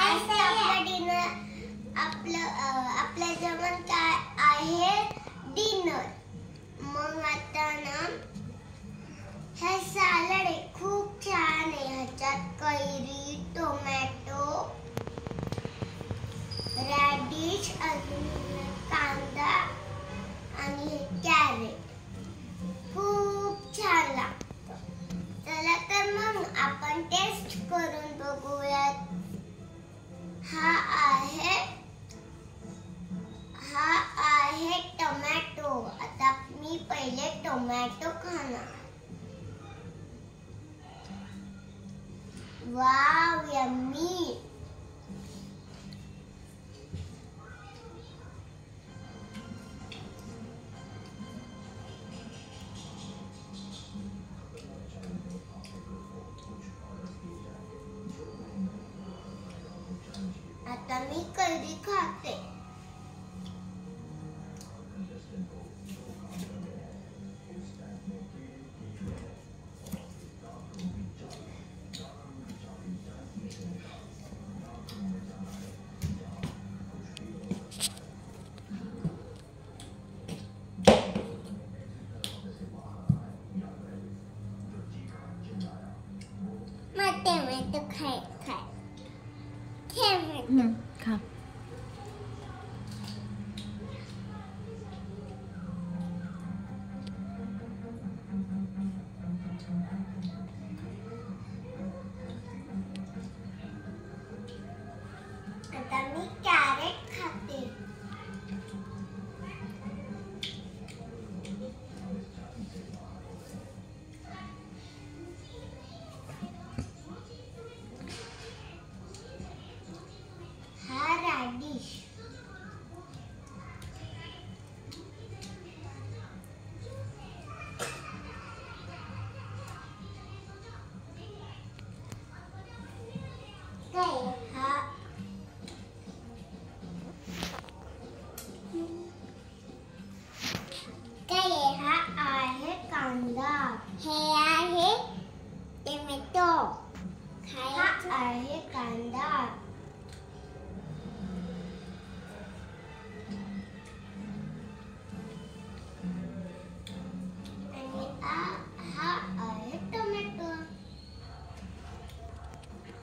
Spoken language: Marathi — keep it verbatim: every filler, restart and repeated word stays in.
गाइस आपलं डिनर आपलं आपल्या जेवण काय आहे डिनर. मग आता ना हे सॅलड आहे, खूप छान आहे. ह्याच्यात कैरी, टोमॅटो, रॅडिश, अजून कांदा आणि कॅरेट. खूप छान लागतं. चला तर मग आपण टेस्ट करून बघूयात. हा आहे हा आहे टोमॅटो. आता मी पहिले टोमॅटो खाणार. Wow, yummy. आता मी कैरी खाते. मग टोमॅटो खाय खाय टोमॅटो खा. आता मी